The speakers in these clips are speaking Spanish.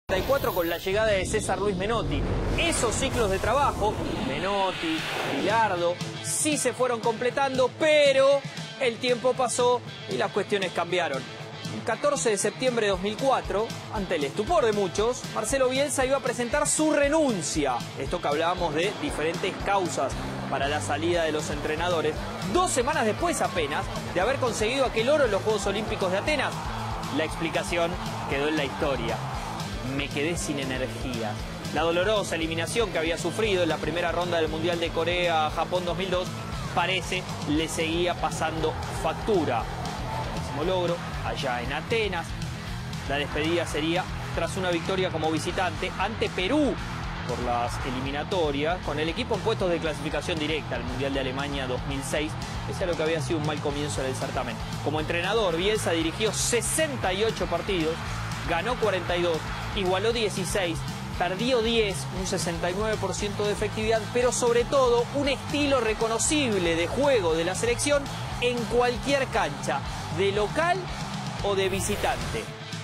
con la llegada de César Luis Menotti. Esos ciclos de trabajo, Menotti, Bilardo, sí se fueron completando, pero el tiempo pasó y las cuestiones cambiaron. El 14 de septiembre de 2004, ante el estupor de muchos, Marcelo Bielsa iba a presentar su renuncia. Esto que hablábamos de diferentes causas para la salida de los entrenadores. 2 semanas después apenas de haber conseguido aquel oro en los Juegos Olímpicos de Atenas. La explicación quedó en la historia. Me quedé sin energía. La dolorosa eliminación que había sufrido en la primera ronda del Mundial de Corea-Japón 2002 parece le seguía pasando factura. Máximo logro allá en Atenas. La despedida sería tras una victoria como visitante ante Perú por las eliminatorias, con el equipo en puestos de clasificación directa al Mundial de Alemania 2006, pese a lo que había sido un mal comienzo del certamen. Como entrenador, Bielsa dirigió 68 partidos, ganó 42, igualó 16, perdió 10, un 69% de efectividad, pero sobre todo un estilo reconocible de juego de la selección en cualquier cancha, de local o de visitante.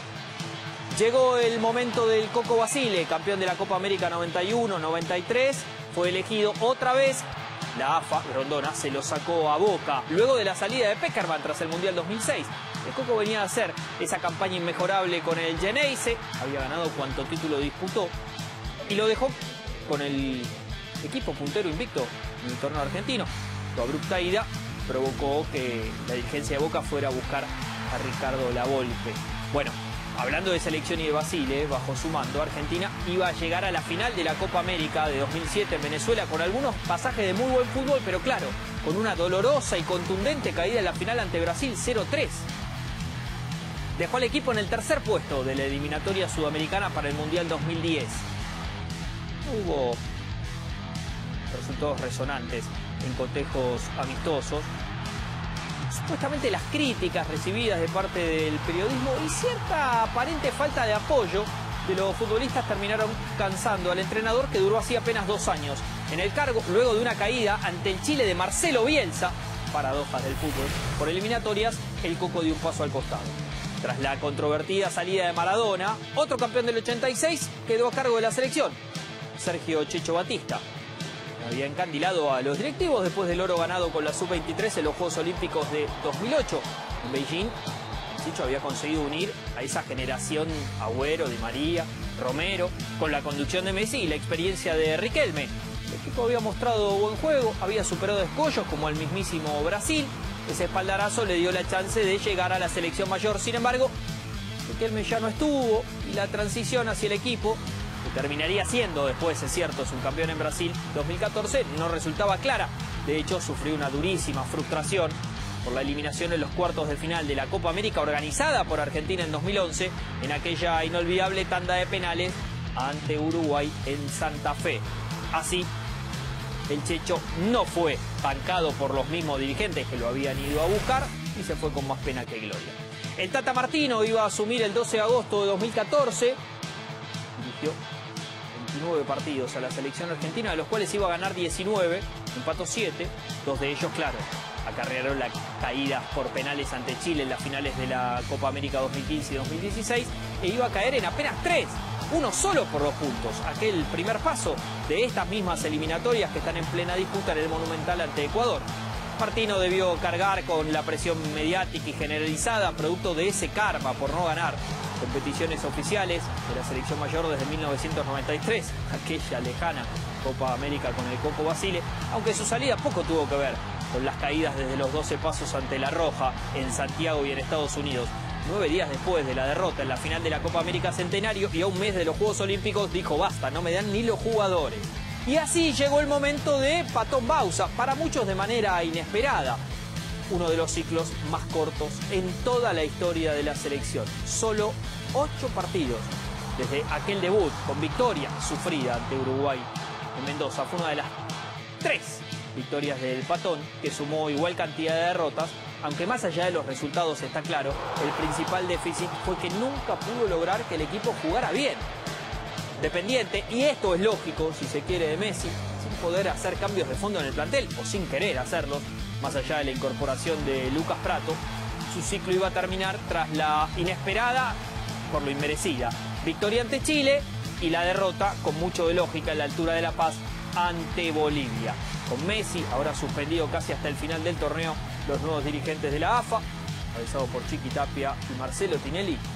Llegó el momento del Coco Basile, campeón de la Copa América 91-93, fue elegido otra vez. La AFA, Grondona, se lo sacó a Boca luego de la salida de Peckerman tras el Mundial 2006. El Coco venía a hacer esa campaña inmejorable con el Geneise, había ganado cuanto título disputó y lo dejó con el equipo puntero invicto en el torneo argentino. Su abrupta ida provocó que la dirigencia de Boca fuera a buscar a Ricardo Lavolpe. Bueno, hablando de selección y de Basile, bajo su mando, Argentina iba a llegar a la final de la Copa América de 2007 en Venezuela con algunos pasajes de muy buen fútbol, pero claro, con una dolorosa y contundente caída en la final ante Brasil 0-3. Dejó al equipo en el tercer puesto de la eliminatoria sudamericana para el Mundial 2010. Hubo resultados resonantes en cotejos amistosos. Supuestamente las críticas recibidas de parte del periodismo y cierta aparente falta de apoyo de los futbolistas terminaron cansando al entrenador, que duró así apenas 2 años en el cargo, luego de una caída ante el Chile de Marcelo Bielsa. Paradojas del fútbol. Por eliminatorias, el Coco dio un paso al costado. Tras la controvertida salida de Maradona, otro campeón del 86 quedó a cargo de la selección, Sergio Checho Batista. Había encandilado a los directivos después del oro ganado con la Sub-23 en los Juegos Olímpicos de 2008. En Beijing, Checho había conseguido unir a esa generación Agüero, Di María, Romero, con la conducción de Messi y la experiencia de Riquelme. El equipo había mostrado buen juego, había superado escollos como el mismísimo Brasil. Ese espaldarazo le dio la chance de llegar a la selección mayor. Sin embargo, Riquelme ya no estuvo y la transición hacia el equipo, que terminaría siendo después, es cierto, subcampeón en Brasil 2014, no resultaba clara. De hecho, sufrió una durísima frustración por la eliminación en los cuartos de final de la Copa América organizada por Argentina en 2011, en aquella inolvidable tanda de penales ante Uruguay en Santa Fe. Así, el Checho no fue bancado por los mismos dirigentes que lo habían ido a buscar y se fue con más pena que gloria. El Tata Martino iba a asumir el 12 de agosto de 2014, dirigió 29 partidos a la selección argentina, de los cuales iba a ganar 19, empató 7, 2 de ellos, claro, acarrearon la caída por penales ante Chile en las finales de la Copa América 2015 y 2016, e iba a caer en apenas 3, uno solo por 2 puntos, aquel primer paso de estas mismas eliminatorias que están en plena disputa en el Monumental ante Ecuador. Martino debió cargar con la presión mediática y generalizada producto de ese karma por no ganar competiciones oficiales de la selección mayor desde 1993, aquella lejana Copa América con el Coco Basile, aunque su salida poco tuvo que ver con las caídas desde los 12 pasos ante La Roja en Santiago y en Estados Unidos. 9 días después de la derrota en la final de la Copa América Centenario y a un mes de los Juegos Olímpicos, dijo: basta, no me dan ni los jugadores. Y así llegó el momento de Patón Bausa, para muchos de manera inesperada. Uno de los ciclos más cortos en toda la historia de la selección. Solo 8 partidos desde aquel debut con victoria sufrida ante Uruguay en Mendoza. Fue una de las 3 victorias del Patón, que sumó igual cantidad de derrotas, aunque más allá de los resultados está claro, el principal déficit fue que nunca pudo lograr que el equipo jugara bien. Dependiente, y esto es lógico si se quiere, de Messi, sin poder hacer cambios de fondo en el plantel, o sin querer hacerlos, más allá de la incorporación de Lucas Pratto, su ciclo iba a terminar tras la inesperada, por lo inmerecida, Victoria ante Chile y la derrota, con mucho de lógica, en la altura de La Paz ante Bolivia. Con Messi, ahora suspendido casi hasta el final del torneo, los nuevos dirigentes de la AFA, realizados por Chiqui Tapia y Marcelo Tinelli,